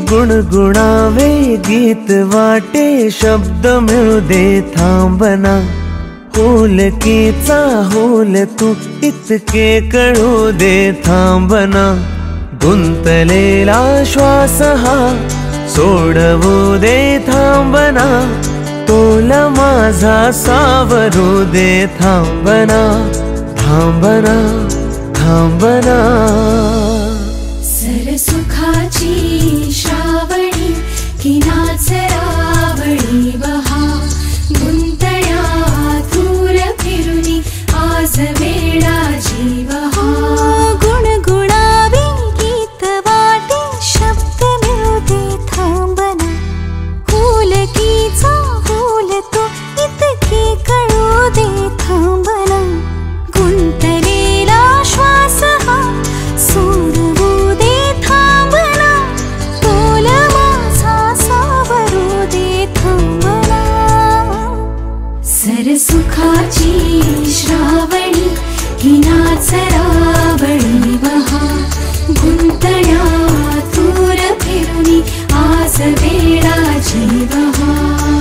गुणगुणावे गीत वाटे शब्द मिळू दे थांबना, होलकीचा होल तू इतके कळू दे थांबना, गुंतलेला श्वास हा सोडवू दे थांबना, तोल माझा सावरू दे थांबना, थांबना थांबना। सरसुखाची श्रावणी की नाचरावळी बहा, गुंतल्या दूर फिरुनी आज वेळा जीव हा, गुणगुणावे गीत वाटे शब्द मिळू दे थांबना, होलकीचा होल तो इतके कळू दे थांबना, गुंतलेला श्वास हा सोडवू दे थांबना, तोल माझा सावरू दे थांबना। सरसुखाची श्रावणी ही नाचरावळी बहा, गुंतल्या दूर फिरुनी आज वेळा जीव हा।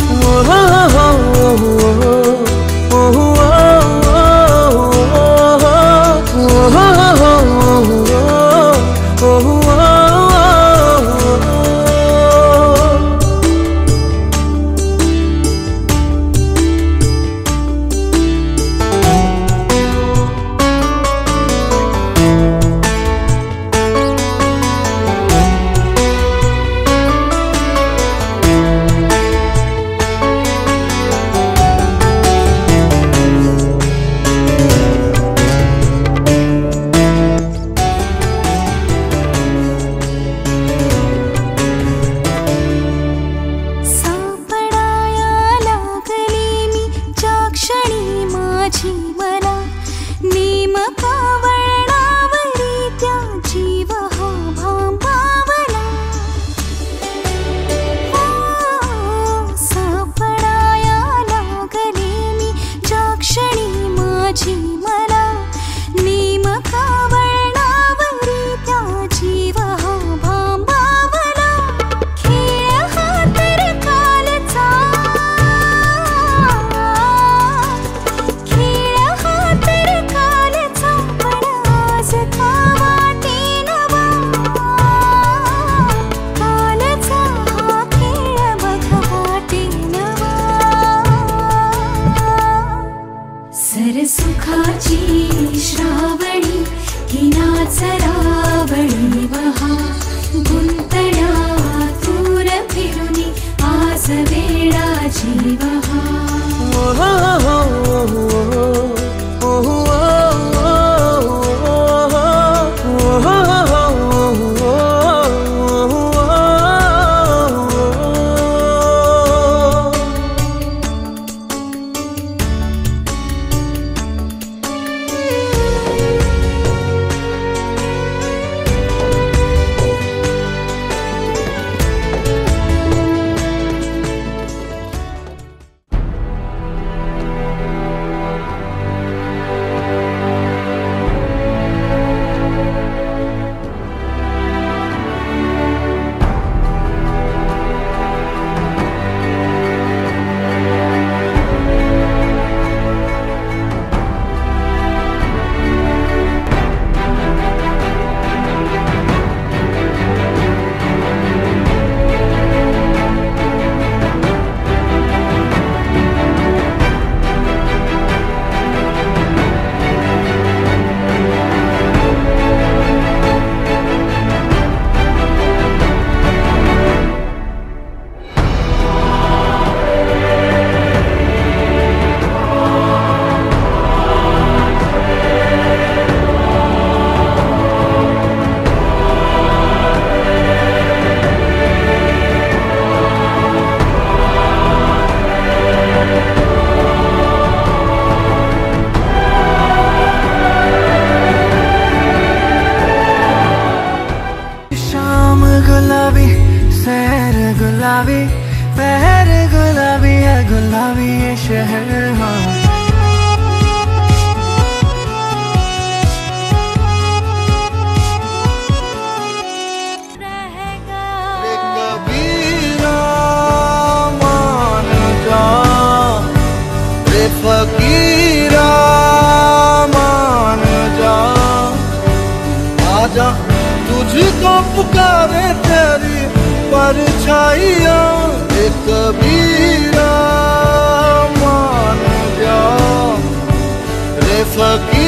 सरसुखाची श्रावणी की नाचरावळी बहा, गुंतल्या दूर फिरुनी आज वेळा जीव हा। गुलाबी पहर गुलाबी है, गुलाबी ये शहर हाँ। रहेगा फकीरा मान जा, आजा तुझको पुकारे तेरी परछाइयाँ, एक कबीरा मान जा रे फकीरा।